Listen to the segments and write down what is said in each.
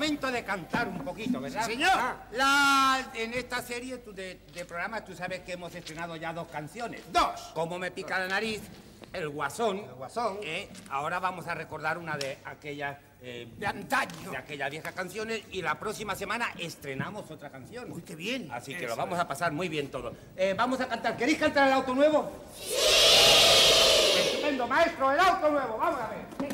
momento de cantar un poquito, ¿verdad? Sí, señor. En esta serie de programas tú sabes que hemos estrenado ya 2 canciones. Dos. Como me pica la nariz, El Guasón. El Guasón. Ahora vamos a recordar una de aquellas... de antaño. De aquellas viejas canciones, y la próxima semana estrenamos otra canción. Uy, qué bien. Así que lo vamos a pasar muy bien todo. Vamos a cantar. ¿Queréis cantar El Auto Nuevo? ¡Sí! Estupendo, maestro, El Auto Nuevo. Vamos a ver.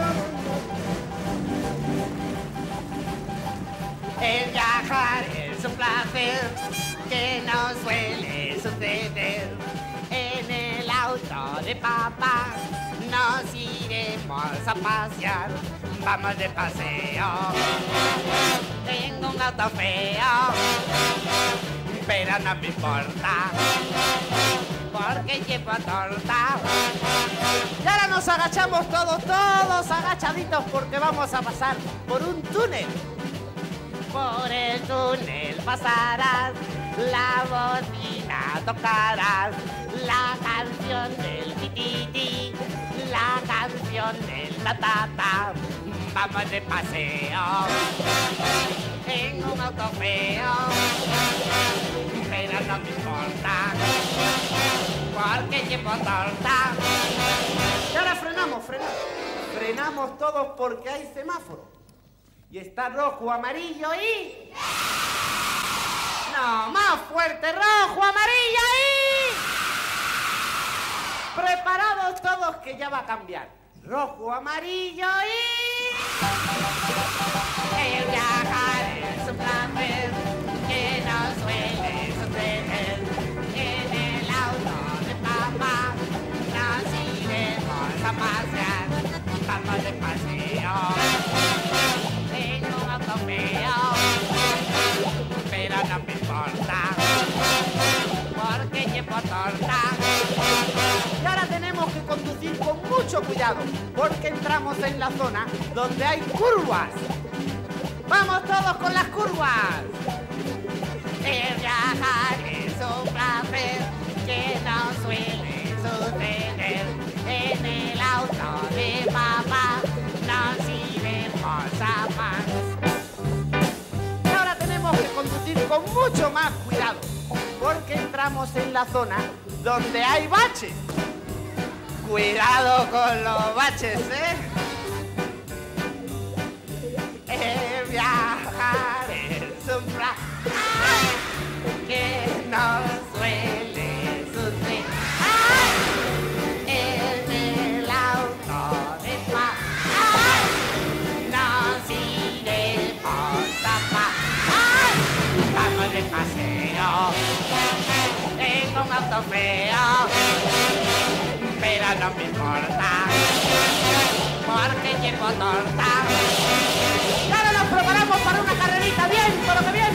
El viajar es un placer que no suele suceder. En el auto de papá nos iremos a pasear. Vamos de paseo. Tengo un auto feo, pero no me importa, porque llevo torta. Y ahora nos agachamos todos agachaditos, porque vamos a pasar por un túnel. Por el túnel pasarás, la bocina tocarás, la canción del tititi, la canción del tatata. Vamos de paseo en un auto feo, pero no me importa, porque llevo torta. Y ahora frenamos todos, porque hay semáforo. Y está rojo, amarillo y... No, más fuerte, rojo, amarillo y... Preparados todos, que ya va a cambiar. Rojo, amarillo y... El viajar es un placer que no suele suceder. En el auto de papá nos iremos a pasear. Vamos de paseo. Tengo un auto feo, pero no me importa, porque llevo torta. Y ahora tenemos que conducir con mucho cuidado, porque entramos en la zona donde hay curvas. ¡Vamos todos con las curvas! El viajar es un placer que no suele suceder. En el auto de papá nos iremos a paz. Y ahora tenemos que conducir con mucho más cuidado, porque entramos en la zona donde hay baches. Cuidado con los baches, ¿eh? El viajar es un placer que no suele suceder. En el auto de papá nos iremos a paz. Vamos de paseo. Tengo un auto feo, pero no me importa, porque llevo torta. Y ahora nos preparamos para una carrerita bien, por lo que viene.